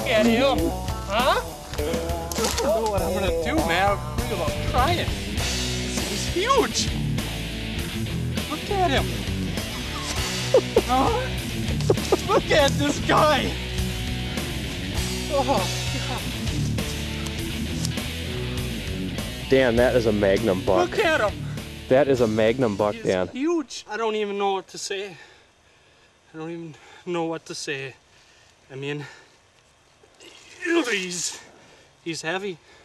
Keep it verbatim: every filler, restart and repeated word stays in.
at him, huh? I don't know what I'm gonna do, man. I'm afraid about trying. He's huge. Look at him. Huh? Look at this guy. Oh, God. Dan, that is a magnum buck. Look at him. That is a magnum buck, He's Dan. huge. I don't even know what to say. I don't even know what to say. I mean, he's he's heavy.